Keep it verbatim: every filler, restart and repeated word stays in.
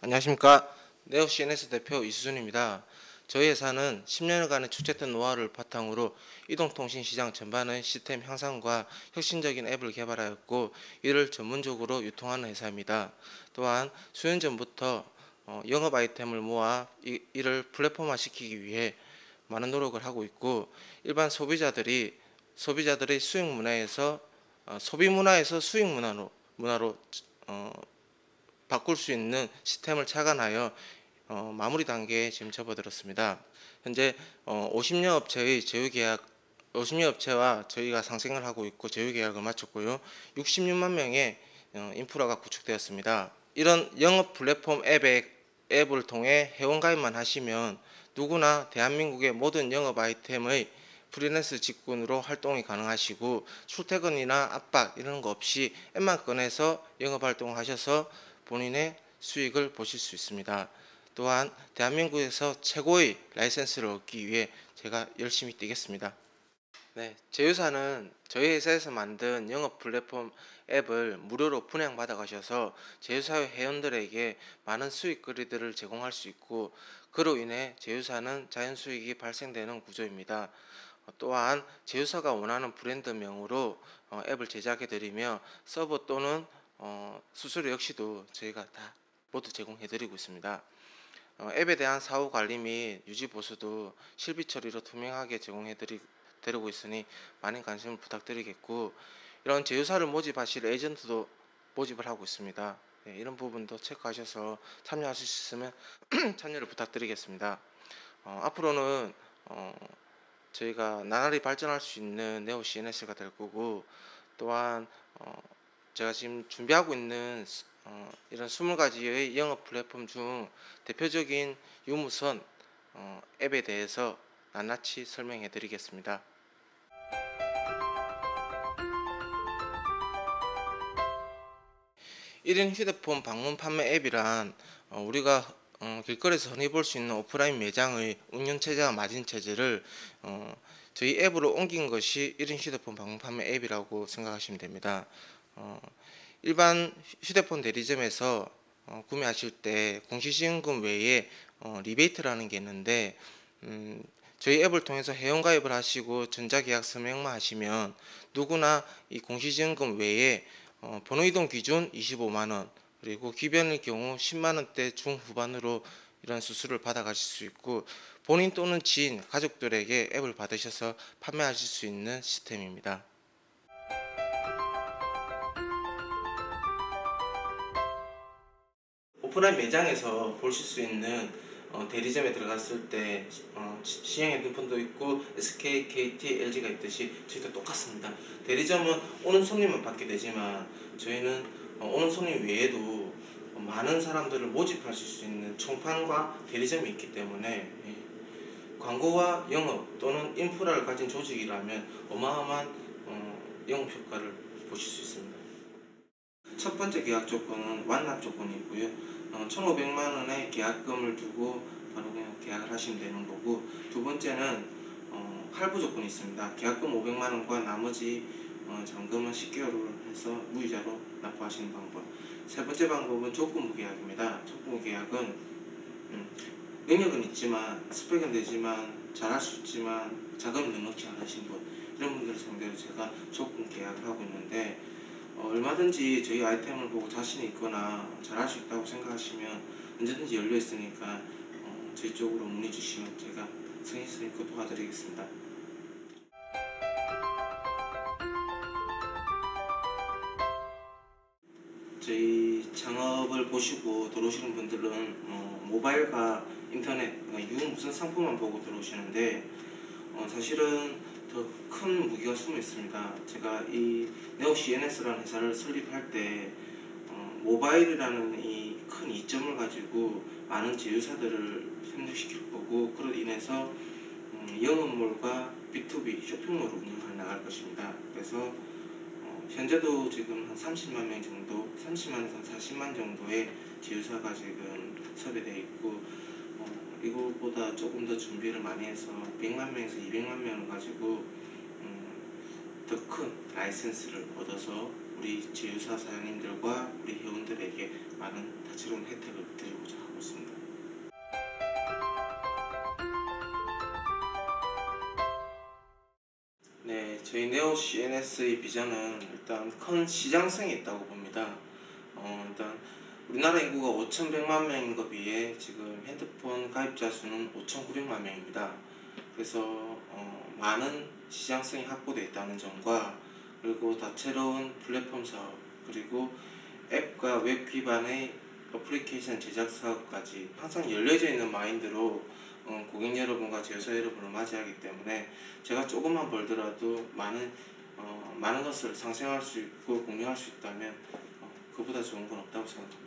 안녕하십니까. 네오씨엔에스 대표 이수준입니다. 저희 회사는 십 년간의 축적된 노하우를 바탕으로 이동통신 시장 전반의 시스템 향상과 혁신적인 앱을 개발하였고 이를 전문적으로 유통하는 회사입니다. 또한 수년 전부터 어, 영업 아이템을 모아 이, 이를 플랫폼화 시키기 위해 많은 노력을 하고 있고 일반 소비자들이 소비자들의 수익 문화에서 어, 소비 문화에서 수익 문화로 문화로 어, 바꿀 수 있는 시스템을 착안하여 어, 마무리 단계에 지금 접어들었습니다. 현재 어, 오십 년 업체의 제휴 계약, 오십 년 업체와 저희가 상생을 하고 있고 제휴 계약을 마쳤고요. 육십육만 명의 어, 인프라가 구축되었습니다. 이런 영업 플랫폼 앱의 앱을 통해 회원 가입만 하시면 누구나 대한민국의 모든 영업 아이템의 프리랜서 직군으로 활동이 가능하시고 출퇴근이나 압박 이런 거 없이 앱만 꺼내서 영업 활동을 하셔서 본인의 수익을 보실 수 있습니다. 또한 대한민국에서 최고의 라이센스를 얻기 위해 제가 열심히 뛰겠습니다. 네, 제휴사는 저희 회사에서 만든 영업 플랫폼 앱을 무료로 분양받아 가셔서 제휴사의 회원들에게 많은 수익거리들을 제공할 수 있고 그로 인해 제휴사는 자연 수익이 발생되는 구조입니다. 어, 또한 제휴사가 원하는 브랜드명으로 어, 앱을 제작해 드리며 서버 또는 어, 수수료 역시도 저희가 다 모두 제공해 드리고 있습니다. 어, 앱에 대한 사후 관리 및 유지 보수도 실비 처리로 투명하게 제공해 드리고 있으니 많은 관심을 부탁드리겠고 이런 제휴사를 모집하실 에이전트도 모집을 하고 있습니다. 네, 이런 부분도 체크하셔서 참여하실 수 있으면 참여를 부탁드리겠습니다. 어, 앞으로는 어, 저희가 나날이 발전할 수 있는 네오씨엔에스가 될 거고 또한 어, 제가 지금 준비하고 있는 어, 이런 스무 가지의 영업 플랫폼 중 대표적인 유무선 어, 앱에 대해서 낱낱이 설명해 드리겠습니다. 일 인 휴대폰 방문 판매 앱이란 어, 우리가 어, 길거리에서 흔히 볼 수 있는 오프라인 매장의 운영체제와 마진체제를 어, 저희 앱으로 옮긴 것이 일 인 휴대폰 방문 판매 앱이라고 생각하시면 됩니다. 어, 일반 휴대폰 대리점에서 어, 구매하실 때 공시지원금 외에 어, 리베이트라는 게 있는데 음, 저희 앱을 통해서 회원가입을 하시고 전자계약서 명마하시면 누구나 이 공시지원금 외에 어, 번호이동 기준 이십오만 원 그리고 기변일 경우 십만 원대 중후반으로 이런 수수료를 받아가실 수 있고 본인 또는 지인, 가족들에게 앱을 받으셔서 판매하실 수 있는 시스템입니다. 오프라인 매장에서 보실 수 있는 어, 대리점에 들어갔을 때 어, 시행 핸드폰도 있고 에스케이, 케이티, 엘지가 있듯이 저희도 똑같습니다. 대리점은 오는 손님만 받게 되지만 저희는 어, 오는 손님 외에도 많은 사람들을 모집하실 수 있는 총판과 대리점이 있기 때문에 예, 광고와 영업 또는 인프라를 가진 조직이라면 어마어마한 어, 영업 효과를 보실 수 있습니다. 첫 번째 계약 조건은 완납 조건이고요. 어, 천오백만 원의 계약금을 두고 바로 그냥 계약을 하시면 되는 거고 두 번째는 어, 할부 조건이 있습니다. 계약금 오백만 원과 나머지 어, 잔금은 십 개월을 해서 무이자로 납부하시는 방법. 세 번째 방법은 조건부 계약입니다. 조건부 계약은 음, 능력은 있지만 스펙은 되지만 잘할 수 있지만 자금이 넉넉지 않으신 분 이런 분들을 상대로 제가 조건 계약을 하고 있는데 어, 얼마든지 저희 아이템을 보고 자신이 있거나 잘할 수 있다고 생각하시면 언제든지 열려 있으니까 어, 저희 쪽으로 문의 주시면 제가 성의스럽게 도와드리겠습니다. 저희 창업을 보시고 들어오시는 분들은 어, 모바일과 인터넷, 그러니까 유 무슨 상품만 보고 들어오시는데 어, 사실은 더 큰 무기가 숨어 있습니다. 제가 이 네오씨엔에스라는 회사를 설립할 때 어, 모바일이라는 이 큰 이점을 가지고 많은 제휴사들을 협력시킬 거고 그로 인해서 음, 영업몰과 비투비 쇼핑몰을 운영해 나갈 것입니다. 그래서 어, 현재도 지금 한 삼십만 명 정도, 삼십만에서 사십만 정도의 제휴사가 지금 섭외되어 있고 어, 이것보다 조금 더 준비를 많이 해서 백만 명에서 이백만 명을 가지고 음, 더 큰 라이센스를 얻어서 우리 제휴사 사장님들과 우리 회원들에게 많은 다채로운 혜택을 드리고자 하고 있습니다. 네, 저희 네오 씨엔에스의 비전은 일단 큰 시장성이 있다고 봅니다. 어, 일단 우리나라 인구가 오천백만 명인 것 비해 지금 핸드폰 가입자 수는 오천구백만 명입니다. 그래서 어, 많은 시장성이 확보되어 있다는 점과 그리고 다채로운 플랫폼 사업 그리고 앱과 웹 기반의 어플리케이션 제작 사업까지 항상 열려져 있는 마인드로 어, 고객 여러분과 제휴사 여러분을 맞이하기 때문에 제가 조금만 벌더라도 많은 어, 많은 것을 상생할 수 있고 공유할 수 있다면 어, 그보다 좋은 건 없다고 생각합니다.